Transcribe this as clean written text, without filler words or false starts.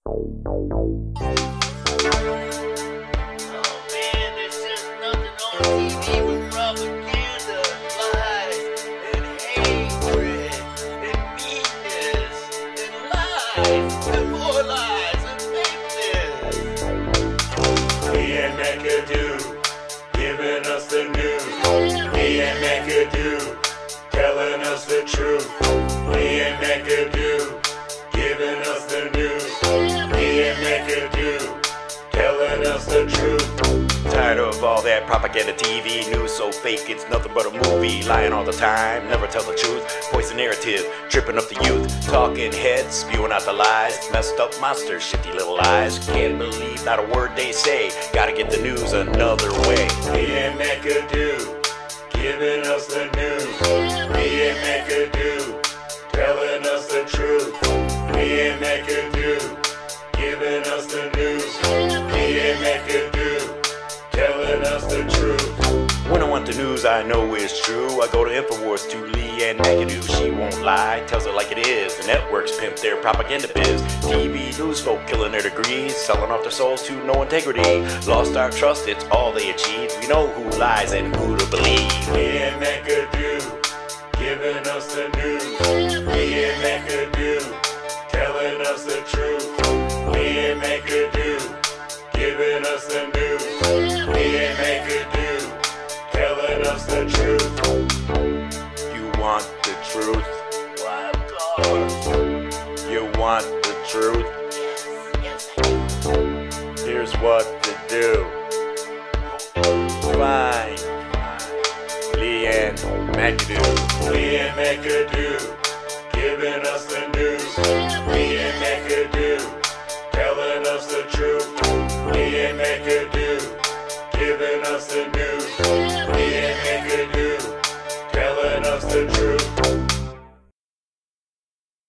Giving us the news. Me and McAdoo, telling us the truth. Me and McAdoo, giving us the news. Me and McAdoo, telling us the truth. Tired of all that propaganda TV news so fake it's nothing but a movie. Lying all the time, never tell the truth. Poison narrative, tripping up the youth. Talking heads, spewing out the lies. Messed up monsters, shifty little eyes. Can't believe not a word they say. Gotta get the news another way. Me and McAdoo, giving us the news. Me and McAdoo, telling us the truth. Me and McAdoo, giving us the news. Me and McAdoo, telling us the truth. When I want the news I know is true, I go to InfoWars to Lee and McAdoo. She won't lie, tells it like it is. The networks pimp their propaganda biz. TV news folk killing their degrees, selling off their souls to no integrity. Lost our trust, it's all they achieve. We know who lies and who to believe. Me and McAdoo, giving us the news. Me and McAdoo, telling us the truth. Me and McAdoo, giving us the news. Me and McAdoo, telling us the truth. You want the truth? Well, of course. You want the truth? Here's what to do. Fine. Lee and McAdoo. Me and McAdoo, giving us the news. Me and McAdoo, telling us the truth. Me and McAdoo, giving us the news. Me and McAdoo.